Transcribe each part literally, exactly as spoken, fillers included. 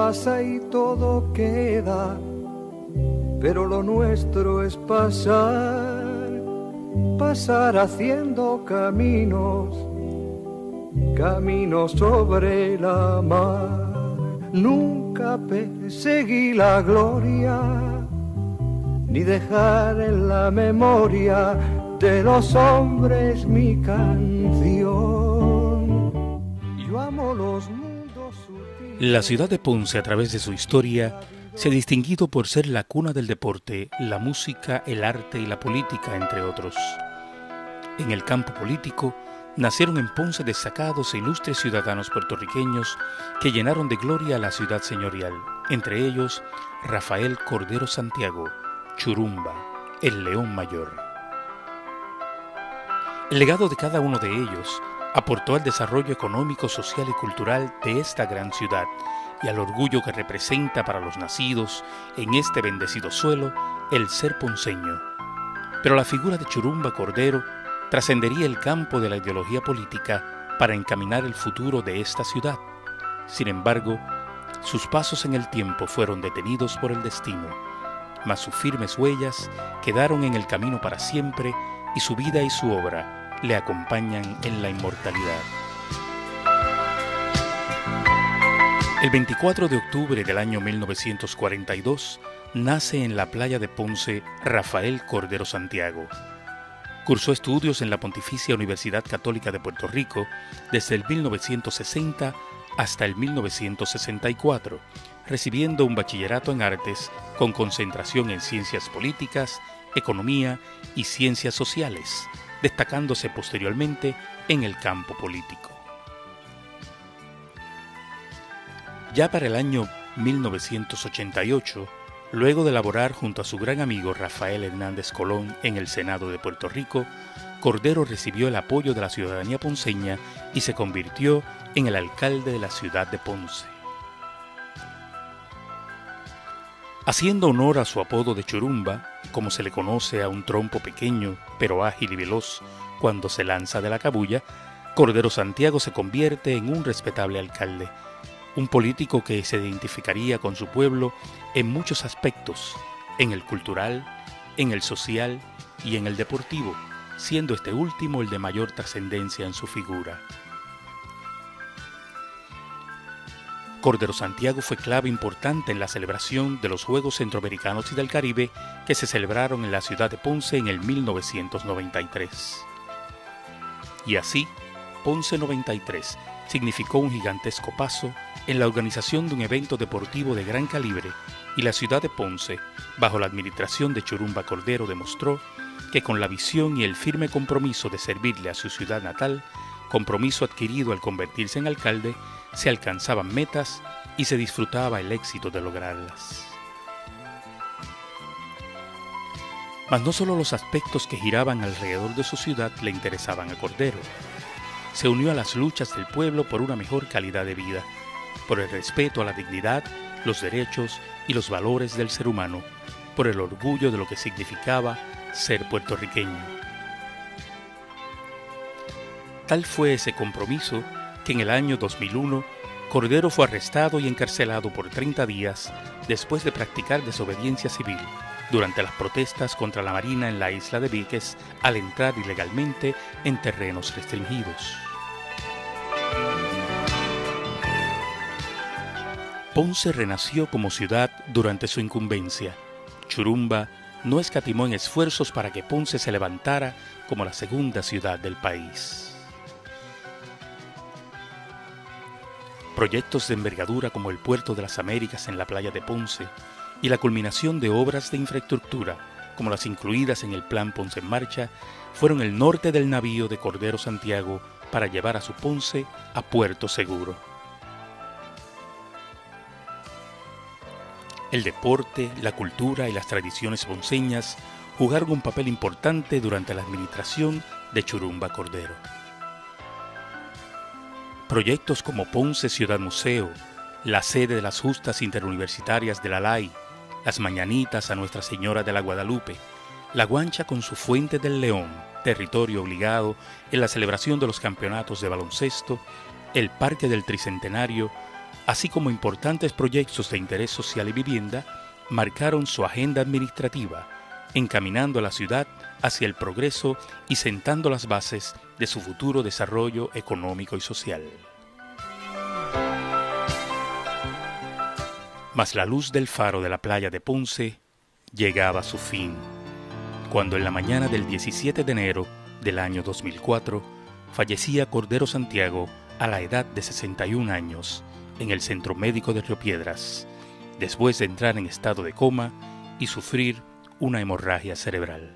pasa y todo queda, pero lo nuestro es pasar, pasar haciendo caminos, caminos sobre la mar. Nunca perseguí la gloria, ni dejar en la memoria de los hombres mi canción. Yo amo los mundos sutiles. La ciudad de Ponce, a través de su historia, se ha distinguido por ser la cuna del deporte, la música, el arte y la política, entre otros. En el campo político, nacieron en Ponce destacados e ilustres ciudadanos puertorriqueños que llenaron de gloria a la ciudad señorial, entre ellos Rafael Cordero Santiago, Churumba, el León Mayor. El legado de cada uno de ellos aportó al desarrollo económico, social y cultural de esta gran ciudad y al orgullo que representa para los nacidos en este bendecido suelo el ser ponceño. Pero la figura de Churumba Cordero trascendería el campo de la ideología política para encaminar el futuro de esta ciudad. Sin embargo, sus pasos en el tiempo fueron detenidos por el destino, mas sus firmes huellas quedaron en el camino para siempre y su vida y su obra le acompañan en la inmortalidad. El veinticuatro de octubre del año mil novecientos cuarenta y dos nace en la playa de Ponce Rafael Cordero Santiago. Cursó estudios en la Pontificia Universidad Católica de Puerto Rico desde el mil novecientos sesenta hasta el mil novecientos sesenta y cuatro, recibiendo un bachillerato en artes con concentración en ciencias políticas, economía y ciencias sociales, destacándose posteriormente en el campo político. Ya para el año mil novecientos ochenta y ocho, luego de laborar junto a su gran amigo Rafael Hernández Colón en el Senado de Puerto Rico, Cordero recibió el apoyo de la ciudadanía ponceña y se convirtió en el alcalde de la ciudad de Ponce. Haciendo honor a su apodo de Churumba, como se le conoce a un trompo pequeño pero ágil y veloz cuando se lanza de la cabulla, Cordero Santiago se convierte en un respetable alcalde, un político que se identificaría con su pueblo en muchos aspectos, en el cultural, en el social y en el deportivo, siendo este último el de mayor trascendencia en su figura. Cordero Santiago fue clave importante en la celebración de los Juegos Centroamericanos y del Caribe que se celebraron en la ciudad de Ponce en el mil novecientos noventa y tres. Y así, Ponce noventa y tres significó un gigantesco paso en la organización de un evento deportivo de gran calibre, y la ciudad de Ponce, bajo la administración de Churumba Cordero, demostró que con la visión y el firme compromiso de servirle a su ciudad natal, compromiso adquirido al convertirse en alcalde, se alcanzaban metas y se disfrutaba el éxito de lograrlas. Mas no solo los aspectos que giraban alrededor de su ciudad le interesaban a Cordero. Se unió a las luchas del pueblo por una mejor calidad de vida, por el respeto a la dignidad, los derechos y los valores del ser humano, por el orgullo de lo que significaba ser puertorriqueño. Tal fue ese compromiso que en el año dos mil uno, Cordero fue arrestado y encarcelado por treinta días después de practicar desobediencia civil durante las protestas contra la Marina en la isla de Vieques al entrar ilegalmente en terrenos restringidos. Ponce renació como ciudad durante su incumbencia. Churumba no escatimó en esfuerzos para que Ponce se levantara como la segunda ciudad del país. Proyectos de envergadura como el Puerto de las Américas en la playa de Ponce y la culminación de obras de infraestructura, como las incluidas en el Plan Ponce en Marcha, fueron el norte del navío de Cordero Santiago para llevar a su Ponce a puerto seguro. El deporte, la cultura y las tradiciones ponceñas jugaron un papel importante durante la administración de Churumba Cordero. Proyectos como Ponce Ciudad Museo, la sede de las justas interuniversitarias de la L A I, las mañanitas a Nuestra Señora de la Guadalupe, la Guancha con su Fuente del León, territorio obligado en la celebración de los campeonatos de baloncesto, el Parque del Tricentenario, así como importantes proyectos de interés social y vivienda, marcaron su agenda administrativa, encaminando a la ciudad hacia el progreso y sentando las bases de su futuro desarrollo económico y social. Mas la luz del faro de la playa de Ponce llegaba a su fin, cuando en la mañana del diecisiete de enero del año dos mil cuatro fallecía Cordero Santiago a la edad de sesenta y un años en el Centro Médico de Río Piedras, después de entrar en estado de coma y sufrir una hemorragia cerebral.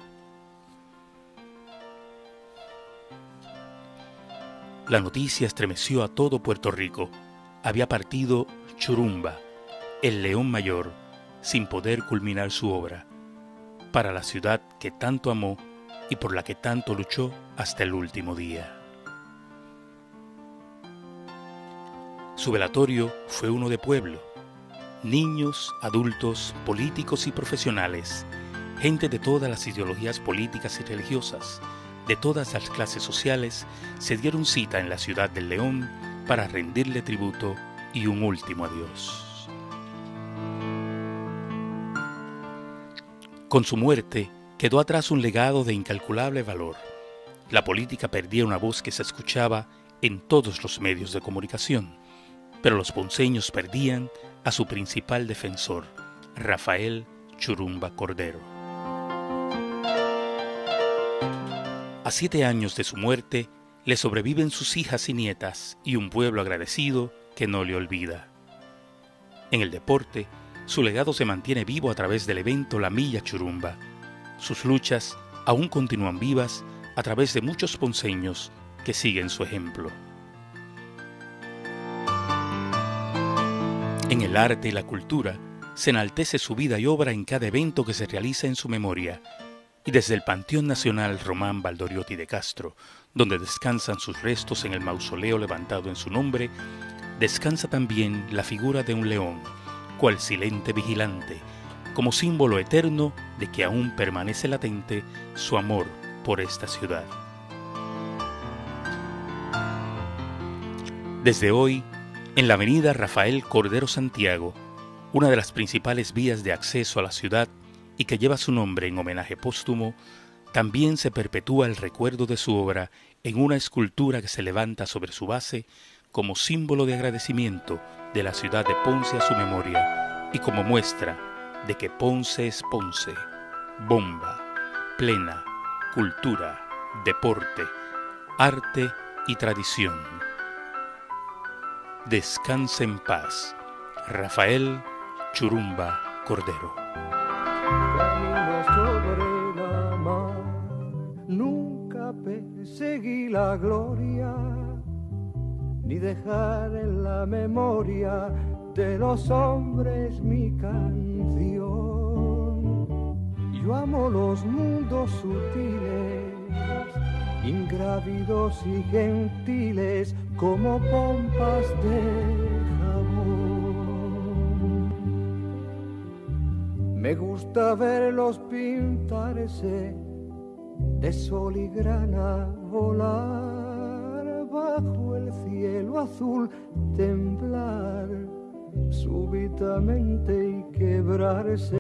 La noticia estremeció a todo Puerto Rico. Había partido Churumba, el león mayor, sin poder culminar su obra, para la ciudad que tanto amó y por la que tanto luchó hasta el último día. Su velatorio fue uno de pueblo. Niños, adultos, políticos y profesionales, gente de todas las ideologías políticas y religiosas, de todas las clases sociales, se dieron cita en la ciudad del León para rendirle tributo y un último adiós. Con su muerte quedó atrás un legado de incalculable valor. La política perdía una voz que se escuchaba en todos los medios de comunicación, pero los ponceños perdían a su principal defensor, Rafael Churumba Cordero. A siete años de su muerte, le sobreviven sus hijas y nietas y un pueblo agradecido que no le olvida. En el deporte, su legado se mantiene vivo a través del evento La Milla Churumba. Sus luchas aún continúan vivas a través de muchos ponceños que siguen su ejemplo. En el arte y la cultura, se enaltece su vida y obra en cada evento que se realiza en su memoria, y desde el Panteón Nacional Román Valdoriotti de Castro, donde descansan sus restos en el mausoleo levantado en su nombre, descansa también la figura de un león, cual silente vigilante, como símbolo eterno de que aún permanece latente su amor por esta ciudad. Desde hoy, en la avenida Rafael Cordero Santiago, una de las principales vías de acceso a la ciudad y que lleva su nombre en homenaje póstumo, también se perpetúa el recuerdo de su obra en una escultura que se levanta sobre su base como símbolo de agradecimiento de la ciudad de Ponce a su memoria y como muestra de que Ponce es Ponce, bomba, plena, cultura, deporte, arte y tradición. Descanse en paz, Rafael Churumba Cordero. Camino sobre la mar, nunca perseguí la gloria, ni dejar en la memoria de los hombres mi canción. Yo amo los mundos sutiles, ingrávidos y gentiles, como pompas de jabón. Me gusta verlos pintarse de sol y grana, volar bajo el cielo azul, temblar súbitamente y quebrarse.